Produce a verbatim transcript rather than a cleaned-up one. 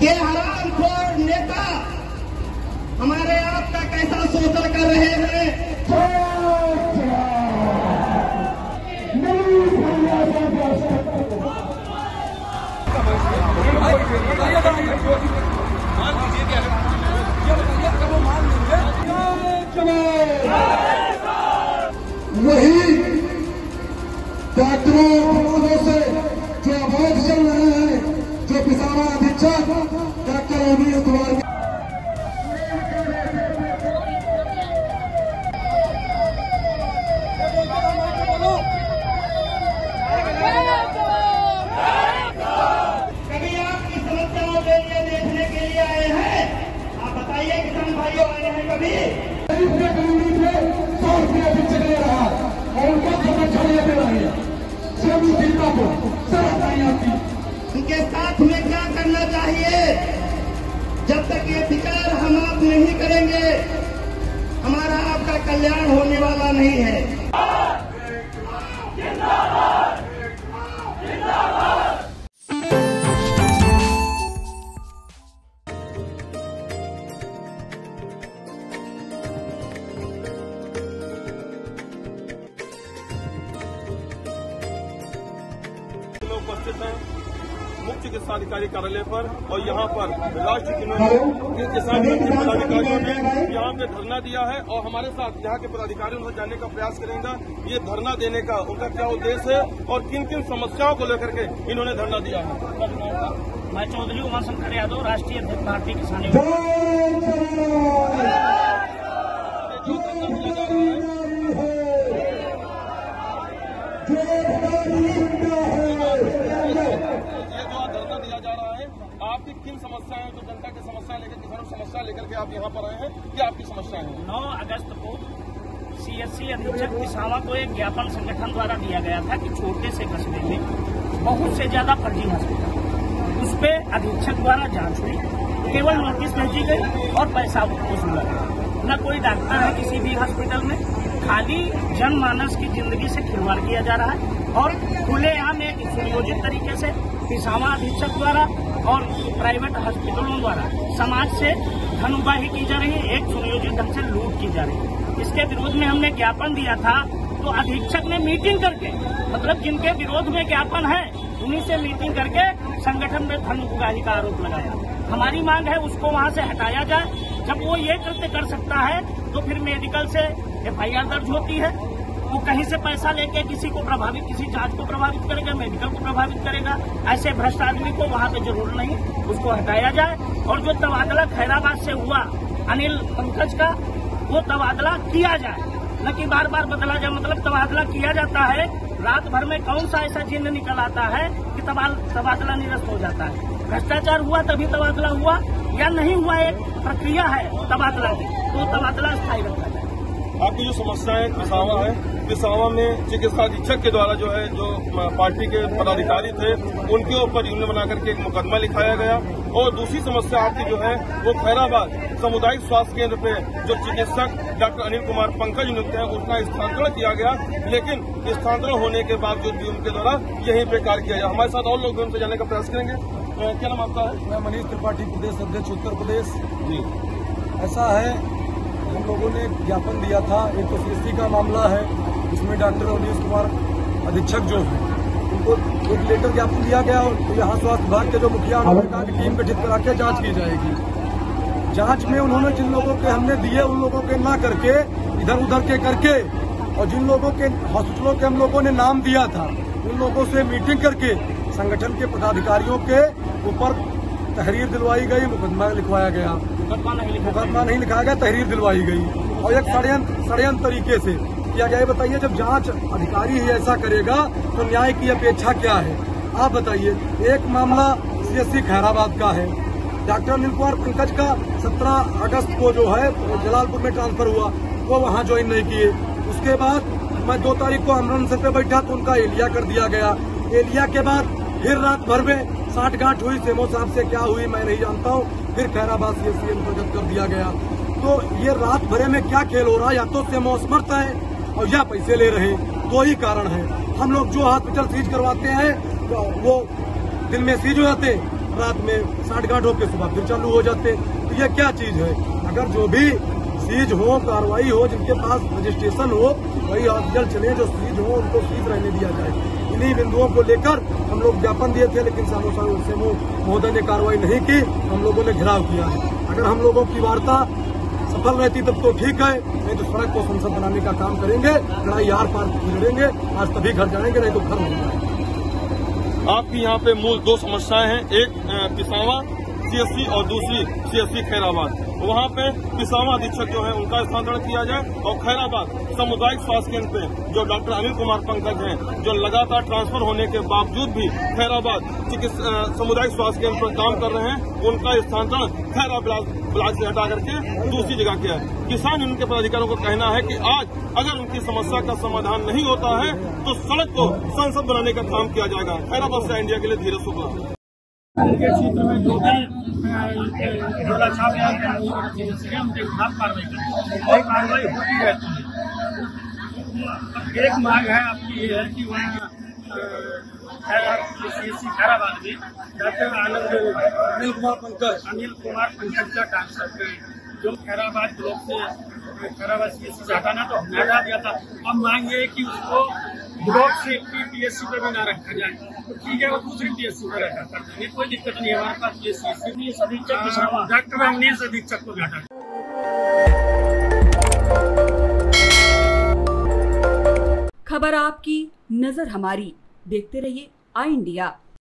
ये हरामखोर नेता हमारे आप का कैसा शोषण कर रहे हैं। वही डॉक्टरों से जो अवैध चल रहे हैं, जो पिसावा अधीक्षक डॉक्टर अनिल कुमार कभी आपकी समस्याओं के लिए देखने के लिए आए हैं? आप बताइए किसान भाइयों आए हैं कभी? सौ रुपया भी चले रहा और उनका संरक्षण लेते रहे चिंता को समझ नहीं आती। उनके साथ में क्या करना चाहिए? जब तक ये विचार हम आप नहीं करेंगे हमारा आपका कल्याण होने वाला नहीं है। उपस्थित हैं मुख्य चिकित्सा अधिकारी कार्यालय पर और यहाँ पर राज्य के किसान पदाधिकारियों ने यहाँ पे धरना दिया है और हमारे साथ यहाँ के पदाधिकारी उनसे जानने का प्रयास करेंगे ये धरना देने का उनका क्या उद्देश्य है और किन किन समस्याओं को लेकर के इन्होंने धरना दिया है। मैं चौधरी उमाशंकर यादव, राष्ट्रीय अध्यक्ष भारतीय किसान यूनियन। आपकी किन समस्याएं जो जनता की समस्या लेकर किसानों की समस्या लेकर के आप यहाँ पर आए हैं, क्या आपकी समस्याएं हैं? नौ अगस्त को सीएससी अधीक्षक पिसावा को एक ज्ञापन संगठन द्वारा दिया गया था कि छोटे से कस्बे में बहुत से ज्यादा फर्जी हॉस्पिटल, उस पर अधीक्षक द्वारा जांच हुई, केवल नोटिस भेजी गई और पैसा वसूला गया। न कोई डॉक्टर है किसी भी हॉस्पिटल में, खाली जनमानस की जिंदगी से खिलवाड़ किया जा रहा है और खुलेआम एक सुनियोजित तरीके से पिसावा अधीक्षक द्वारा और प्राइवेट हॉस्पिटलों द्वारा समाज से धन उगाही की जा रही है, एक सुनियोजित ढंग से लूट की जा रही है। इसके विरोध में हमने ज्ञापन दिया था तो अधीक्षक ने मीटिंग करके, मतलब जिनके विरोध में ज्ञापन है उन्हीं से मीटिंग करके संगठन में धन उगाही का आरोप लगाया। हमारी मांग है उसको वहां से हटाया जाए। जब वो ये कृत्य कर सकता है तो फिर मेडिकल से एफ आई आर दर्ज होती है, वो कहीं से पैसा लेके किसी को प्रभावित, किसी जांच को प्रभावित करेगा, मेडिकल को प्रभावित करेगा। ऐसे भ्रष्ट आदमी को वहां पे जरूर नहीं, उसको हटाया जाए। और जो तबादला खैराबाद से हुआ अनिल पंकज का, वो तबादला किया जाए, न कि बार बार बदला जाए। मतलब तबादला किया जाता है, रात भर में कौन सा ऐसा चिन्ह निकल आता है कि तबादला निरस्त हो जाता है। भ्रष्टाचार हुआ तभी तबादला हुआ या नहीं हुआ, एक प्रक्रिया है तबादला की, तो तबादला स्थायी रखा जाए। आपकी जो समस्या है पिसावा है, पिसावा में चिकित्सा अधीक्षक के द्वारा जो है जो पार्टी के पदाधिकारी थे उनके ऊपर यूनियन बना करके एक मुकदमा लिखाया गया। और दूसरी समस्या आपकी जो है वो खैराबाद सामुदायिक स्वास्थ्य केंद्र पे जो चिकित्सक डॉक्टर अनिल कुमार पंकज नियुक्त है उसका स्थानांतरण किया गया, लेकिन स्थानांतरण होने के बावजूद भी उनके द्वारा यहीं पे कार्य किया गया। हमारे साथ और लोग उनसे जानने का प्रयास करेंगे। तो क्या नाम आपका है? मैं मनीष त्रिपाठी, प्रदेश अध्यक्ष उत्तर प्रदेश। जी, ऐसा है, हम लोगों ने ज्ञापन दिया था, एक तो सीएससी का मामला है, इसमें डॉक्टर अनिल कुमार अधीक्षक जो है उनको एक लेटर ज्ञापन दिया गया और यहाँ स्वास्थ्य विभाग के जो मुखिया उन्होंने कहा कि टीम गठित करा के जांच की जाएगी। जांच में उन्होंने जिन लोगों के हमने दिए उन लोगों के ना करके इधर उधर के करके, और जिन लोगों के हॉस्पिटलों के हम लोगों ने नाम दिया था उन लोगों से मीटिंग करके संगठन के पदाधिकारियों के ऊपर तहरीर दिलवाई गई, मुकदमा लिखवाया गया। मुकदमा नहीं लिखाया गया, तहरीर दिलवाई गई और एक षड्यंत्र षड्यंत्र तरीके से किया गया। बताइए, जब जांच अधिकारी ही ऐसा करेगा तो न्याय की अपेक्षा क्या है? आप बताइए। एक मामला सीएससी खैराबाद का है, डॉक्टर अनिल कुमार पंकज का सत्रह अगस्त को जो है जलालपुर में ट्रांसफर हुआ, वो वहां ज्वाइन नहीं किए। उसके बाद मैं दो तारीख को अमृतसर पे बैठा तो उनका एलिया कर दिया गया। एलिया के बाद फिर रात भर में साठ गांठ हुई, सेमो साहब से क्या हुई मैं नहीं जानता हूँ, फिर खैराबाद सीएससी अंतर्गत कर दिया गया। तो ये रात भरे में क्या खेल हो रहा है? या तो सेमो असमर्थ है और या पैसे ले रहे, दो ही कारण है। हम लोग जो हॉस्पिटल सीज करवाते हैं तो वो दिन में सीज हो जाते, रात में साठ गांठ होकर सुबह फिर चालू हो जाते। तो ये क्या चीज है? अगर जो भी सीज हो, कार्रवाई हो, जिनके पास रजिस्ट्रेशन हो वही हॉस्पिटल चले, जो सीज हो उनको सीज रहने दिया जाए। इन्हीं बिंदुओं को लेकर हम लोग ज्ञापन दिए थे, लेकिन सामो महोदय ने कार्रवाई नहीं की, हम लोगों ने घेराव किया है। अगर हम लोगों की वार्ता सफल रहती तब तो ठीक है, नहीं तो सड़क को संसद बनाने का काम करेंगे, लड़ाई यार पार लड़ेंगे, आज तभी घर जाएंगे, नहीं तो घर नहीं जाएंगे। आपकी यहाँ पे मूल दो समस्याएं हैं, एक पिसावा सीएससी और दूसरी सीएससी खैराबाद। वहाँ पे पिसावा अधीक्षक जो है उनका स्थानांतरण किया जाए और खैराबाद सामुदायिक स्वास्थ्य केंद्र पे जो डॉक्टर अनिल कुमार पंकज हैं, जो लगातार ट्रांसफर होने के बावजूद भी खैराबाद चिकित्सा सामुदायिक स्वास्थ्य केंद्र पर काम कर रहे हैं, उनका स्थानांतरण खैराबाद ब्लॉक से हटा करके दूसरी जगह किया है। किसान यूनियन के पदाधिकारियों का कहना है कि आज अगर उनकी समस्या का समाधान नहीं होता है तो सड़क को संसद बनाने का काम किया जाएगा। खैराबाद से इंडिया के लिए धीरज शुक्ला। उनके क्षेत्र में जो भी जिला छाप उनके खिलाफ कार्रवाई करें और कार्रवाई होती रहती है। एक मांग है आपकी ये है कि वहाँ सीएससी खैराबाद में डॉक्टर आनंद अनिल कुमार पंकज अनिल कुमार पंकज का ट्रांसफर करें, जो खैराबाद ब्लॉक से खैराबाद सीएससी से हटाना तो हमने हटा दिया था। अब मांग ये है कि उसको ब्लॉक से पीएससी पे भी ना रखा जाए, तो ठीक है वो दूसरी पीएससी पे रखा कर देंगे, कोई दिक्कत नहीं है। हमारे पास पीएससी अधीक्षक डॉक्टर अवनीश अधीक्षक को भी हटा। खबर आपकी, नजर हमारी। देखते रहिए आई इंडिया।